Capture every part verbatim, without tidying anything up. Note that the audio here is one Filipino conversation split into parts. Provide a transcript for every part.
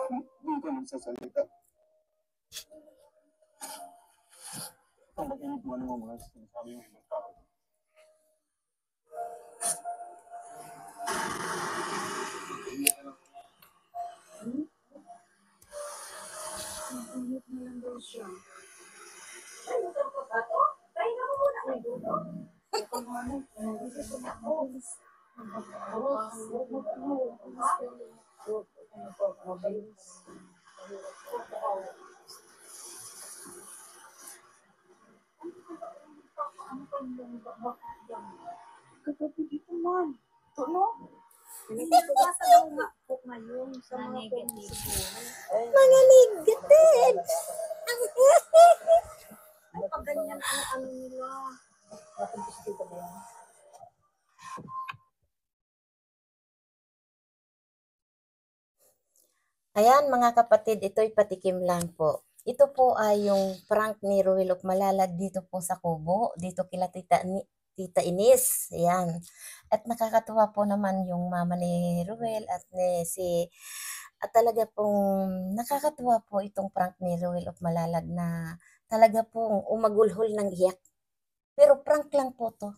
Doon ka magsasalita. Ito, mag-inip mo naman mga sinasabi yung ibang tao. Hmm? Mag-inip na lang daw siya. Ay, ito pa ba ito? Tayo na mo muna kayo dito. Ito nga na, hindi ko na ako. Kagabi dito man. Ito no? Ito ba sa daw nga po ngayon sa mga negative. Mga negative. Ay, pag ganyan ang ano nila. Ayan mga kapatid, ito'y patikim lang po. Ito po ay yung prank ni Ruel of Malalag dito po sa Kubo, dito kila Tita, ni, Tita Ines. Ayan. At nakakatuwa po naman yung mama ni Ruel at ni si at talaga pong nakakatuwa po itong prank ni Ruel of Malalag na talaga pong umagulhol ng iyak. Pero prank lang po to.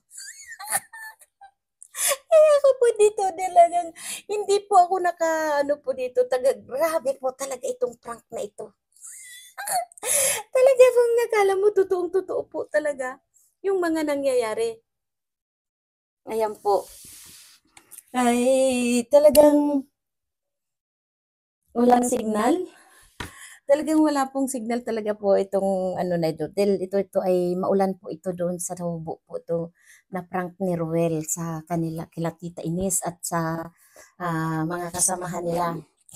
Kaya ako po dito talagang hindi po ako naka ano po dito, taga grabe po talaga itong prank na ito. Talaga pong nakala mo totoong totoo po talaga yung mga nangyayari. Ayan po. Ay talagang walang signal. Talagang wala pong signal talaga po itong ano na ito. Dahil ito, ito ay maulan po ito doon sa Tubo po ito na prank ni Ruel sa kanila, kila Tita Ines at sa uh, mga kasamahan nila.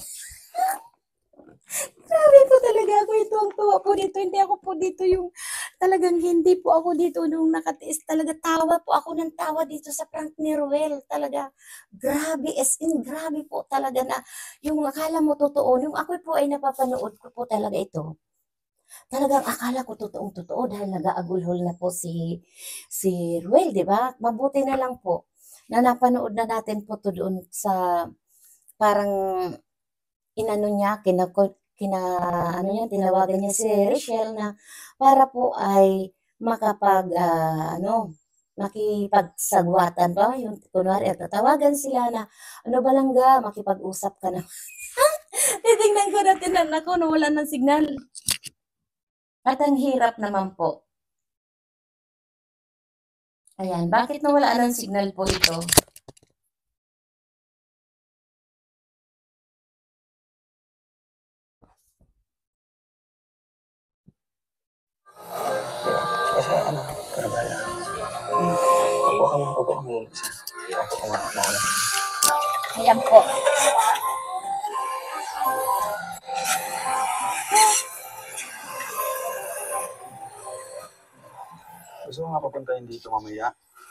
Grabe po talaga ako ito ang tuwa po dito. Hindi ako po dito yung talagang hindi po ako dito nung nakatiis. Talaga tawa po ako ng tawa dito sa prank ni Ruel. Talaga grabe as in grabe po talaga na yung akala mo totoo. Yung ako po ay napapanood ko po talaga ito. Talagang akala ko totoong totoo dahil nag-aagulhol na po si si Ruel, di ba? Mabuti na lang po na napanood na natin po to doon sa parang inano niya, kina, kina ano niya, tinawagan niya si Rachel na para po ay makapag uh, ano, makipagsagwatan ba yung kunwari at tatawagan sila na ano ba lang ga, makipag-usap ka na. Titingnan ko natin na ako na wala ng signal. At ang hirap naman po. Ayan, bakit nawala ng signal po ito? Kasi ano, karabaya. Upo ka mo, upo ka mo. Upo ka mo, upo ka mo. Ayan po. Gusto mo nga papuntahin dito mamaya?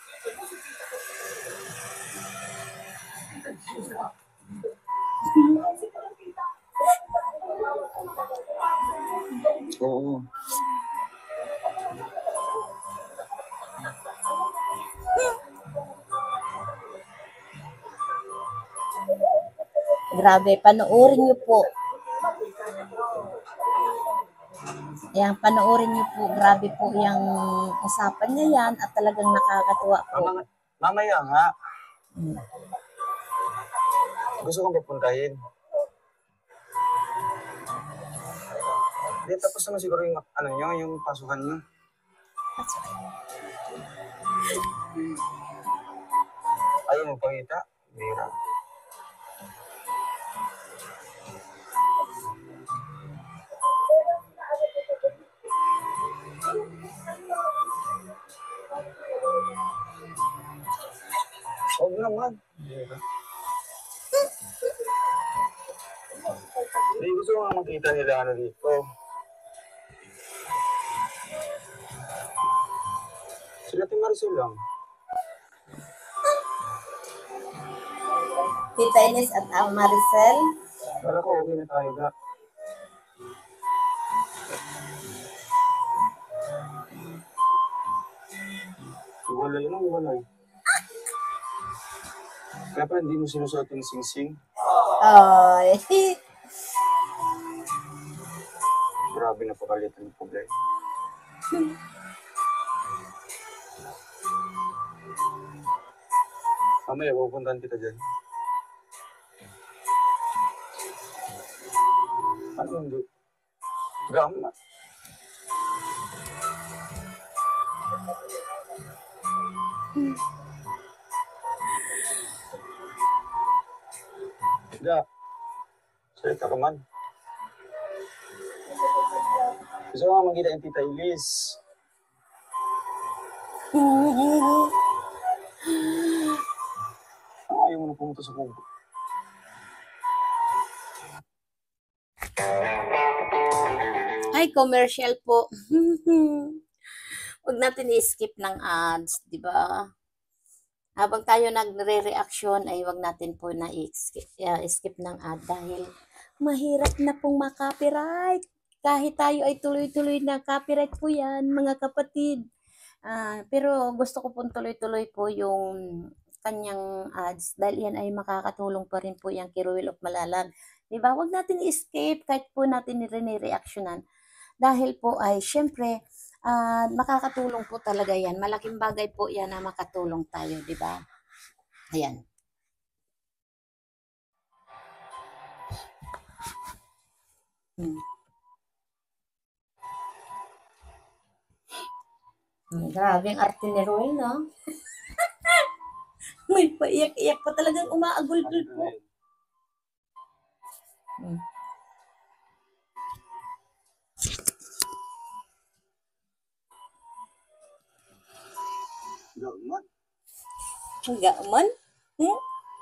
Oo. Grabe, panoorin niyo po. Ayan, panoorin niyo po. Grabe po yung usapan niya yan at talagang nakakatuwa po. Mama, mamaya nga. Hmm. Gusto kong papuntahin. Hindi, tapos naman siguro yung, ano nyo, yung pasukan nyo. Ayaw mo pangita? Bira. Huwag naman. Bira. Hindi, gusto ko nga makita nila ano dito. Sila ti Maricel lang. Tita Ines at ang Maricel. Wala ko, okay na tayo ga. Iwalay lang, iwalay. Kaya pa hindi mo sinusuot yung sing-sing? Ay. grabe na pakalitan ng problema. Mamaya, pupuntahan kita dyan. Ano hindi? Gama. Ga, salita ka man. Gusto ko nga magkita yung Tita Elise. Ayaw mo na pumunta sa kubo. Ay, commercial po. Huwag natin i-skip ng ads, di ba? Habang tayo nagre-reaction, ay huwag natin po na i-skip, uh, skip ng ad dahil mahirap na pong makopyright. Kahit tayo ay tuloy-tuloy na copyright po yan, mga kapatid. Uh, pero gusto ko pong tuloy-tuloy po yung kanyang ads dahil yan ay makakatulong pa rin po yung kay Ruel of Malalag. Diba? Huwag natin i-escape kahit po natin nire-reactionan. Dahil po ay syempre, uh, makakatulong po talaga yan. Malaking bagay po yan na makatulong tayo. Diba? Ayan. Hmm. Grabe ang arte ni Ruel, no? May paiyak-iyak pa talagang umaagul-gul po. Hmm. Gauman? Gauman? Hmm?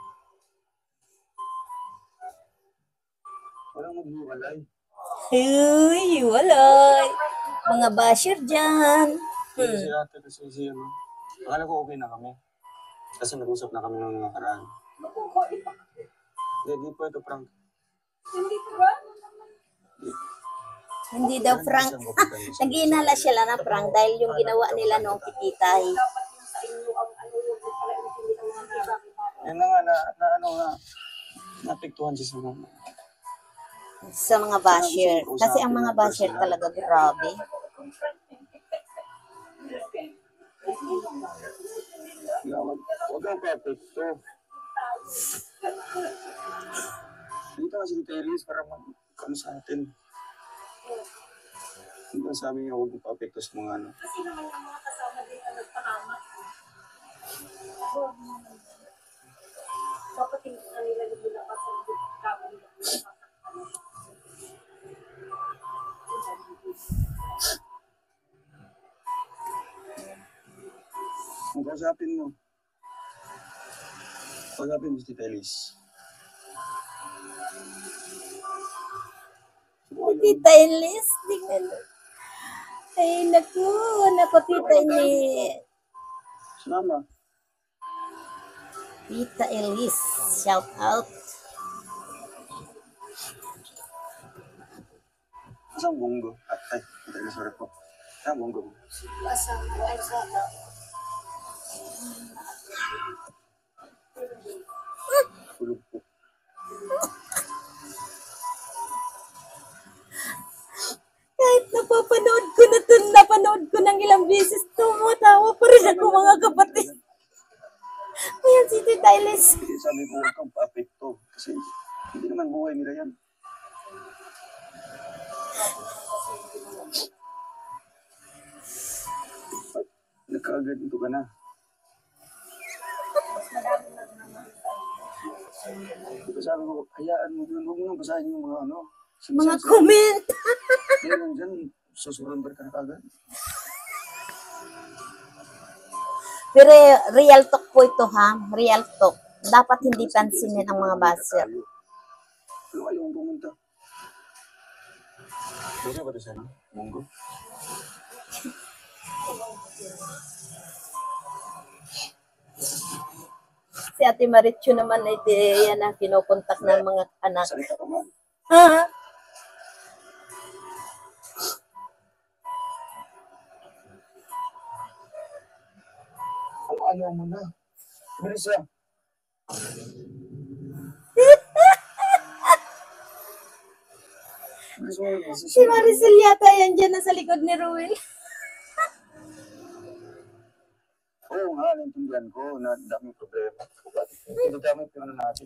Walang maghiwalay. Uy, walay. Mga basher dyan. Hindi Hmm. si ate kasi si ano. Akala ko okay na kami. Kasi nag-usap na kami ng mga karaan. Hindi, di po ito prank. Hindi ko ba? Hindi daw prank. Nag-iinala sila na prank dahil yung ginawa nila noong kikitay. Dapat yung sa inyo ang ano yung pala yung hindi ng mga iba. Yan na nga, na, na ano nga, napiktuhan siya sa mga. Sa mga basher. Kasi ang mga basher talaga grabe. Huwag huwag kang perfecto. Dito kasi ni Teres para mag-ano sa atin. Hindi ba sabi niya huwag mong perfecto sa mga ano. Kasi naman yung mga kasama din ang nagpahama. Dapat hindi na nila nila kasi kami nila. Kung kausapin mo, kausapin mo si Teres. Tita Elis, tingnan. Ay, naku, naku, Tita Elis. Sinama. Tita Elis, shout out. Isang bunggo. Ay, hindi na sorry po. Isang bunggo. Asa, ay sa Tulog po. Kahit napapanood ko na to, napanood ko ng ilang beses, tumatawa pa rin ako mga kapatid. Ayan si Tita Elis. Hindi sabi ko huwag kang perfecto. Kasi hindi naman buhay nila yan. Ay, nagkaagad ito ka na. Diba sabi ko, hayaan mo yun. Huwag mo nang basahin yung mga ano. Mga comment. Meron dyan, susurrender ka na kagad. Pero real talk po ito ha, real talk. Dapat hindi pansinin ang mga baser. Ano ayaw mong pumunta? Dito ba ito siya, no? Munggo? Si Ate Marichu naman ay di, yan na, kinukontak ng mga anak. Salita ka man. Ha? Ano ayaw mo na? Bilis lang. Bilis gusto mo yung Si Maricel yata yan dyan nasa likod ni Ruel. Oo nga, naintindihan ko na daming problema. Bakit hindi dami yung ano natin?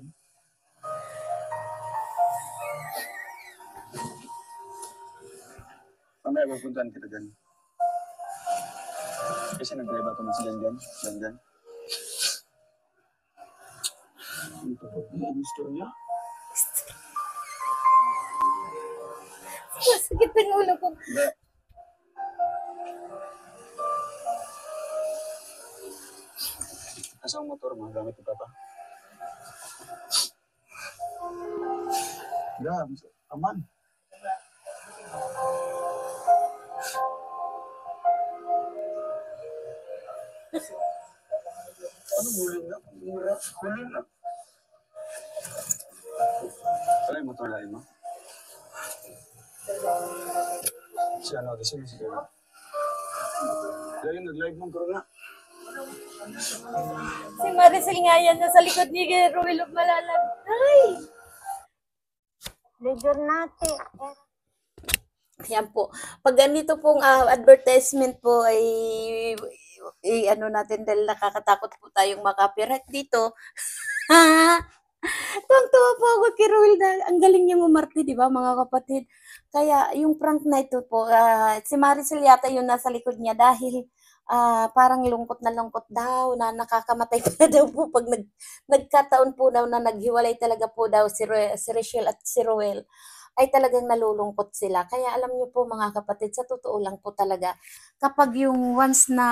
Mamaya pupuntahan kita dyan. Kasi nag-drive ako si Jan Jan. Jan Jan. Ito po, ang istorya. Masakit ang ulo ko. Hindi. Asa ang motor mo? Gamit ni Papa. Grabe. Aman. Ano huli na? Mura. Huli na. Ano yung motor lain mo? Si ano? Kasi si Gary. Gary, nag-live mong corona. Si Maricel nga yan nasa likod ni Ruel of Malalag. Ay! Legal natin. Yan po. Pag ganito pong ah, advertisement po ay, ay ano natin dahil nakakatakot po tayong makapirate dito. Tuwang-tuwa po ako kay Ruel na ang galing niya umarte, di ba mga kapatid? Kaya yung prank na ito po, ah, si Maricel yata yung nasa likod niya dahil ah, parang lungkot na lungkot daw na nakakamatay pa daw po pag nag, nagkataon po daw na naghiwalay talaga po daw si, Ru- si Rachel at si Ruel ay talagang nalulungkot sila. Kaya alam niyo po mga kapatid, sa totoo lang po talaga, kapag yung once na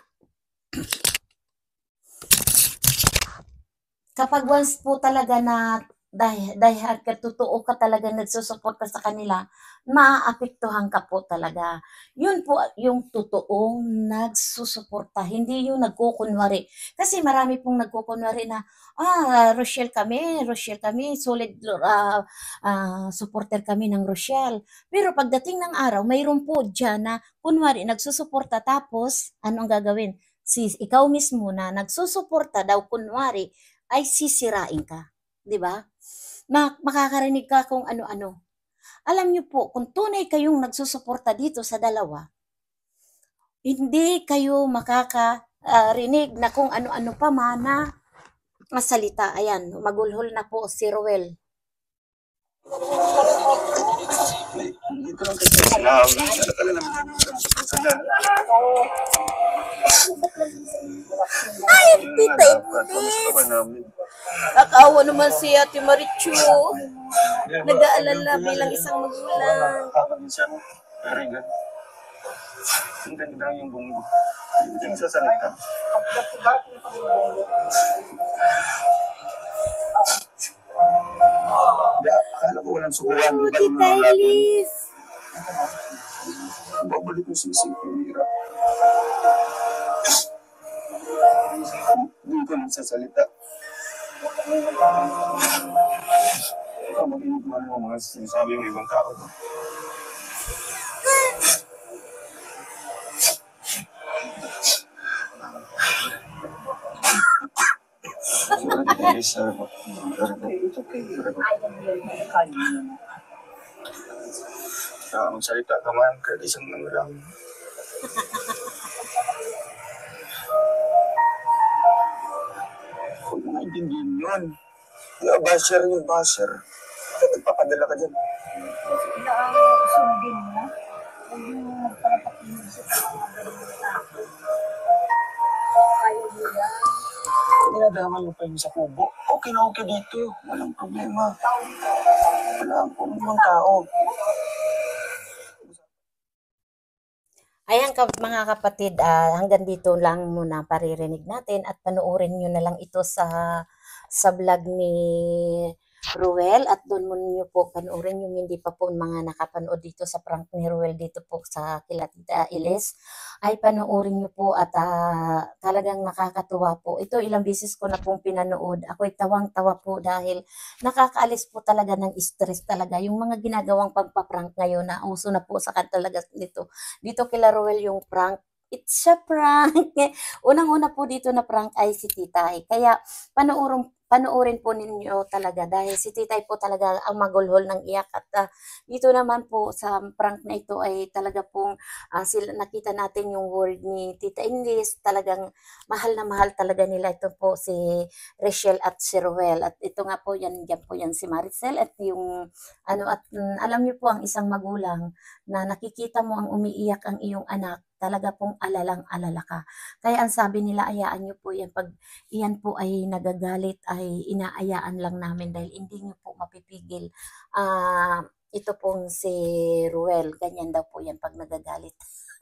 kapag once po talaga na dahil, dahil ka totoo ka talaga nagsusuporta sa kanila, maaapektuhan ka po talaga. Yun po yung totoong nagsusuporta, hindi yung nagkukunwari. Kasi marami pong nagkukunwari na, ah, Rochelle kami, Rochelle kami, solid ah, ah, supporter kami ng Rochelle. Pero pagdating ng araw, mayroon po dyan na kunwari nagsusuporta tapos anong gagawin? Si, ikaw mismo na nagsusuporta daw kunwari ay sisirain ka. 'Di ba? Ma- makakarinig ka kung ano-ano. Alam niyo po, kung tunay kayong nagsusuporta dito sa dalawa, hindi kayo makakarinig na kung ano-ano pa man na masalita. Ayan, magulhol na po si Ruel. Dito lang kasi sinabi. Ano ka na naman? Ay, tita Kamusta ka ba namin? Nakaawa naman si Ate Marichu. Nag-aalala bilang isang magulang. Kakaminsan, very good. Ang ganda yung bungo. Hindi yung sasalita. Hindi, akala ko walang sukuhan. Oh, Tita Elise. Babalik yung sisig ko, hirap. Hindi ko nagsasalita. Ikaw, mag-inig mo ang mga sinasabi ng ibang tao. Sorry, sorry po. Sorry po. It's okay. Sorry po. Ah, magsalita ka man, kahit isang ano lang. Huwag mo naintindihan yun. Yeah, basher yun, basher. Bakit nagpapadala ka dyan? Sila ang sundin mo. Huwag mo magparapakinig sa mga ganun na tao. Ayaw mo yan. Dinadaman mo pa yun sa kubo. Okay na okay dito. Walang problema. Walang problema ng tao. Ayan ka, mga kapatid, ah, hanggang dito lang muna paririnig natin at panoorin nyo na lang ito sa sa vlog ni Ruel at doon mo nyo po panoorin yung hindi pa po mga nakapanood dito sa prank ni Ruel dito po sa kila Tita Elise ay panoorin nyo po at ah, talagang nakakatuwa po. Ito ilang beses ko na pong pinanood. Ako'y tawang-tawa po dahil nakakaalis po talaga ng stress talaga. Yung mga ginagawang pagpa-prank ngayon na uso na po sa kan talaga nito. Dito kila Ruel yung prank. It's a prank. Unang-una po dito na prank ay si Tita. eh. Kaya panoorin, panoorin po ninyo talaga dahil si Titay po talaga ang magulhol ng iyak at ah, dito naman po sa prank na ito ay talaga pong ah, sila, nakita natin yung word ni Tita Inglis, talagang mahal na mahal talaga nila ito po si Rachel at si Ruel at ito nga po yan, yan po yan si Maricel at yung ano at mm, alam niyo po ang isang magulang na nakikita mo ang umiiyak ang iyong anak, talaga pong alalang-alala ka. Kaya ang sabi nila, ayaan niyo po yan. Pag iyan po ay nagagalit, ay inaayaan lang namin dahil hindi niyo po mapipigil. Ah, ito pong si Ruel, ganyan daw po yan pag nagagalit.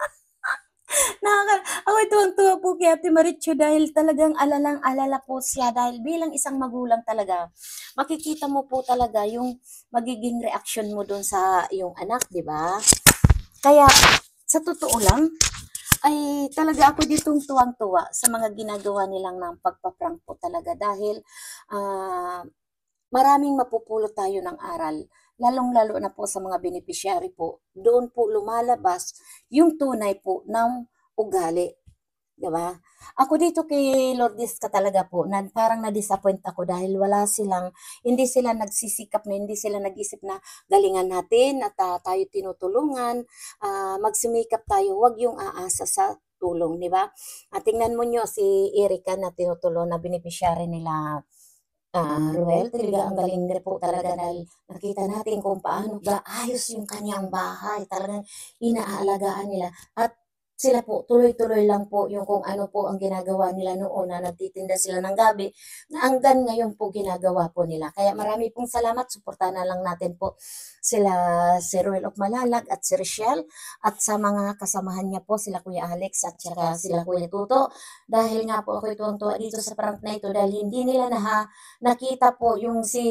Nakaka ako'y tuwang-tuwa po kay Ate Marichu dahil talagang alalang-alala po siya dahil bilang isang magulang talaga, makikita mo po talaga yung magiging reaksyon mo dun sa iyong anak, di ba? Kaya sa totoo lang, ay talaga ako ditong tuwang-tuwa sa mga ginagawa nilang ng pagpa-prank po talaga dahil ah, maraming mapupulot tayo ng aral, lalong-lalo na po sa mga beneficiary po. Doon po lumalabas yung tunay po ng ugali, 'di ba? Ako dito kay Lourdes ka talaga po, na parang na-disappoint ako dahil wala silang, hindi sila nagsisikap na, hindi sila nag-isip na galingan natin at ah, tayo tinutulungan, ah, magsimikap tayo, wag yung aasa sa tulong, 'di ba? At tingnan mo nyo si Erica na tinutulong na beneficiary nila ah, Ruel, talaga ang galing niya po talaga dahil nakita natin kung paano gaayos yung kanyang bahay. Talagang inaalagaan nila. At sila po, tuloy-tuloy lang po yung kung ano po ang ginagawa nila noon na nagtitinda sila ng gabi, na hanggang ngayon po ginagawa po nila. Kaya marami pong salamat, suportahan na lang natin po sila si Ruel of Malalag at si Rochelle at sa mga kasamahan niya po sila Kuya Alex at saka sila Kuya Tuto. Dahil nga po ako tuwang-tuwa dito sa prank na ito dahil hindi nila na nakita po yung si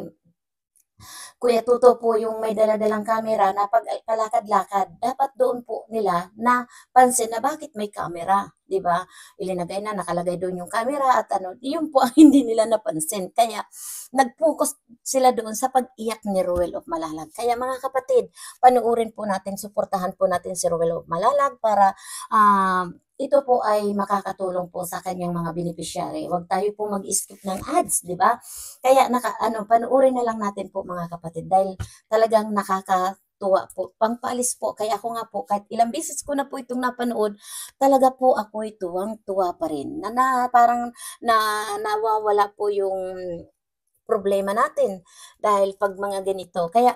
Kuya Tuto po yung may dala-dalang camera na pag palakad-lakad, dapat doon po nila na pansin na bakit may camera, 'di ba? Ilinagay na, nakalagay doon yung camera at ano, yun po ang hindi nila napansin. Kaya nag-focus sila doon sa pag-iyak ni Ruel of Malalag. Kaya mga kapatid, panoorin po natin, suportahan po natin si Ruel of Malalag para um, ito po ay makakatulong po sa kanyang mga beneficiary. Huwag tayo po mag-skip ng ads, 'di ba? Kaya naka ano, panoorin na lang natin po mga kapatid dahil talagang nakakatuwa po. Pampaalis po. Kaya ako nga po, kahit ilang beses ko na po itong napanood, talaga po ako'y tuwang-tuwa pa rin. Na, na parang na nawawala po yung problema natin dahil pag mga ganito. Kaya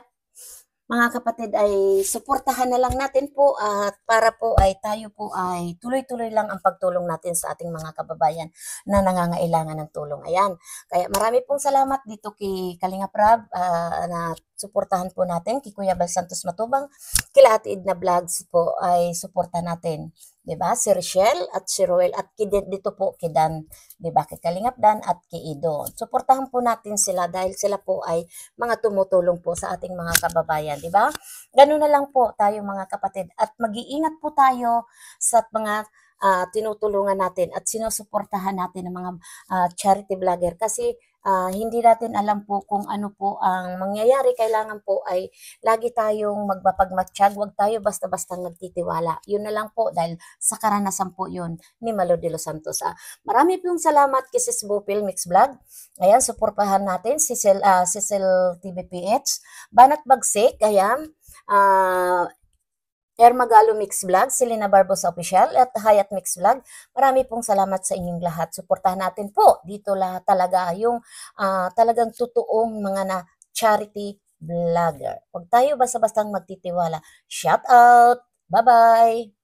mga kapatid ay suportahan na lang natin po at para po ay tayo po ay tuloy-tuloy lang ang pagtulong natin sa ating mga kababayan na nangangailangan ng tulong. Ayan. Kaya marami pong salamat dito kay Kalinga Prab ah, na suportahan po natin kay Kuya Bal Santos Matubang, kila Ate Edna Vlogs po ay suporta natin. 'Di ba? Si Rochelle at si Roel at kid dito po kay Dan, 'di ba? Kay Kalingap Dan at kay Ido. Suportahan po natin sila dahil sila po ay mga tumutulong po sa ating mga kababayan, 'di ba? Ganun na lang po tayo mga kapatid at mag-iingat po tayo sa mga ah, tinutulungan natin at sinusuportahan natin ng mga ah, charity vlogger kasi ah, hindi natin alam po kung ano po ang mangyayari. Kailangan po ay lagi tayong magmapagmatsyag, huwag tayo basta-basta nagtitiwala. Yun na lang po dahil sa karanasan po yun ni Malo de los Santos. Ah, marami pong salamat kay Sis Bopil Mix Vlog. Ayan, suportahan natin si Cecil, ah, Cecil T V P H, Banat Bagsik, ayan, ah, Ermagalo Mix Vlog, Selena Barbosa Official at Hayat Mix Vlog. Marami pong salamat sa inyong lahat. Suportahan natin po dito lahat talaga yung ah, talagang totoong mga na charity vlogger. Huwag tayo basta-bastang magtitiwala. Shout out! Bye-bye!